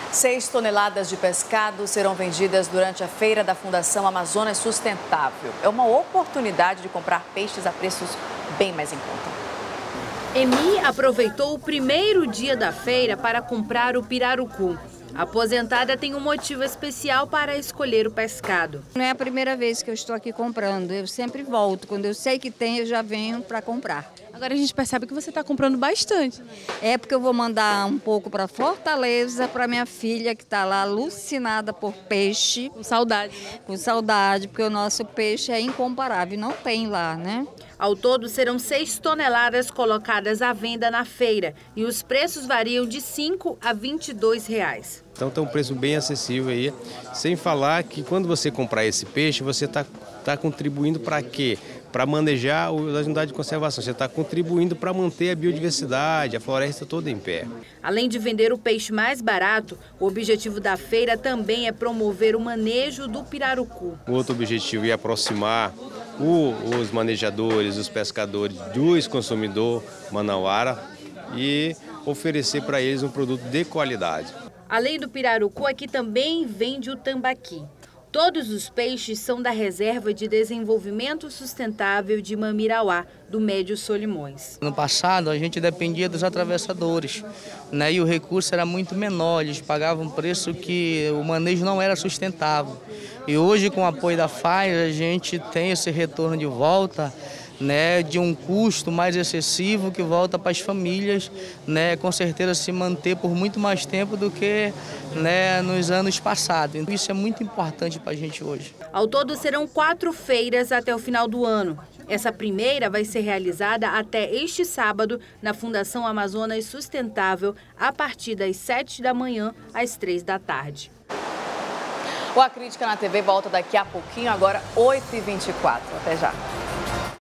6 toneladas de pescado serão vendidas durante a feira da Fundação Amazonas Sustentável. É uma oportunidade de comprar peixes a preços bem mais em conta. Emi aproveitou o primeiro dia da feira para comprar o pirarucu. A aposentada tem um motivo especial para escolher o pescado. Não é a primeira vez que eu estou aqui comprando, eu sempre volto. Quando eu sei que tem, eu já venho para comprar. Agora a gente percebe que você está comprando bastante. É porque eu vou mandar um pouco para Fortaleza, para minha filha que está lá alucinada por peixe. Com saudade. Com saudade, porque o nosso peixe é incomparável, não tem lá, né? Ao todo, serão 6 toneladas colocadas à venda na feira e os preços variam de R$ 5 a R$ 22 reais. Então tem um preço bem acessível aí, sem falar que quando você comprar esse peixe, você está contribuindo para quê? Para manejar as unidades de conservação, você está contribuindo para manter a biodiversidade, a floresta toda em pé. Além de vender o peixe mais barato, o objetivo da feira também é promover o manejo do pirarucu. O outro objetivo é aproximar os manejadores, os pescadores dos consumidores manauara e oferecer para eles um produto de qualidade. Além do pirarucu, aqui também vende o tambaqui. Todos os peixes são da Reserva de Desenvolvimento Sustentável de Mamirauá, do Médio Solimões. No passado, a gente dependia dos atravessadores, né? E o recurso era muito menor, eles pagavam um preço que o manejo não era sustentável. E hoje, com o apoio da FAI, a gente tem esse retorno de volta, né, de um custo mais excessivo que volta para as famílias, né, com certeza se manter por muito mais tempo do que, né, nos anos passados. Então, isso é muito importante para a gente hoje. Ao todo serão 4 feiras até o final do ano. Essa primeira vai ser realizada até este sábado na Fundação Amazonas Sustentável, a partir das 7 da manhã às 3 da tarde. O A Crítica na TV volta daqui a pouquinho, agora 8h24. Até já.